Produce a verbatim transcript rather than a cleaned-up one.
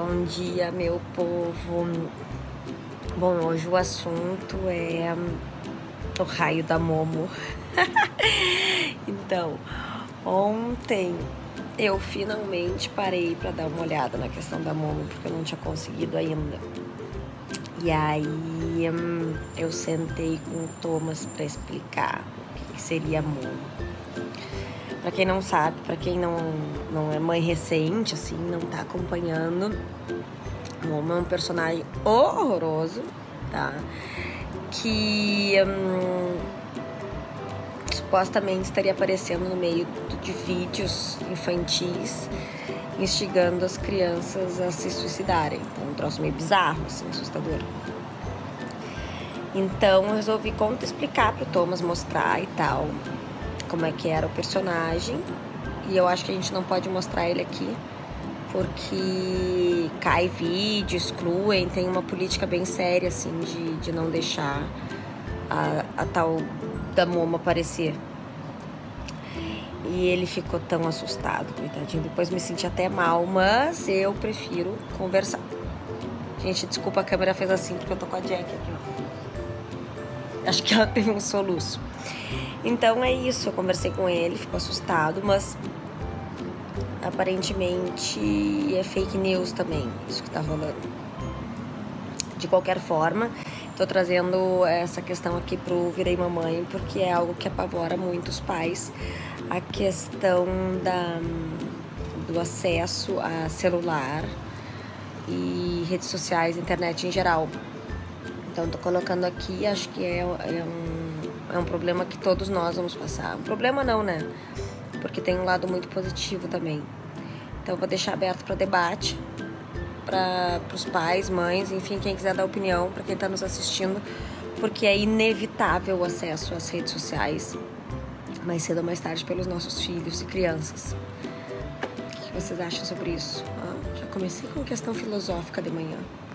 Bom dia, meu povo. Bom, hoje o assunto é o raio da Momo. Então, ontem eu finalmente parei para dar uma olhada na questão da Momo, porque eu não tinha conseguido ainda. E aí eu sentei com o Thomas para explicar o que seria a Momo. Pra quem não sabe, pra quem não, não é mãe recente, assim, não tá acompanhando, Momo é um personagem horroroso, tá? Que hum, supostamente estaria aparecendo no meio de vídeos infantis, instigando as crianças a se suicidarem. Então, um troço meio bizarro, assim, assustador. Então, eu resolvi conta explicar pro Thomas, mostrar e tal, como é que era o personagem. E eu acho que a gente não pode mostrar ele aqui porque cai vídeo, excluem, tem uma política bem séria assim de, de não deixar a, a tal da Momo aparecer. E ele ficou tão assustado, coitadinho. Depois me senti até mal, mas eu prefiro conversar. Gente, desculpa, a câmera fez assim porque eu tô com a Jack aqui, ó. Acho que ela teve um soluço. Então é isso, eu conversei com ele, ficou assustado, mas aparentemente é fake news também, isso que tá rolando. De qualquer forma, tô trazendo essa questão aqui pro Virei Mamãe, porque é algo que apavora muitos pais, a questão da, do acesso a celular e redes sociais, internet em geral. Então tô colocando aqui, acho que é, é um É um problema que todos nós vamos passar. Um problema não, né? Porque tem um lado muito positivo também. Então, eu vou deixar aberto para debate, para os pais, mães, enfim, quem quiser dar opinião, para quem está nos assistindo, porque é inevitável o acesso às redes sociais, mais cedo ou mais tarde, pelos nossos filhos e crianças. O que vocês acham sobre isso? Ah, já comecei com questão filosófica de manhã.